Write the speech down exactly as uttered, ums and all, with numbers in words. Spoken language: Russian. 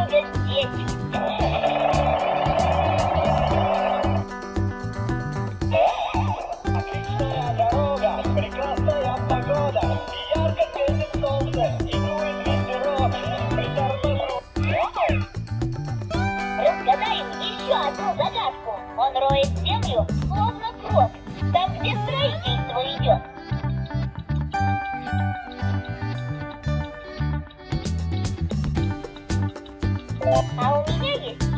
находится здесь. Отличная дорога, прекрасная погода, ярко светит солнце, и дует ветерок. Притормажу. Разгадаем еще одну загадку. Он роет землю, словно крот, там, где строительство идет. А у меня есть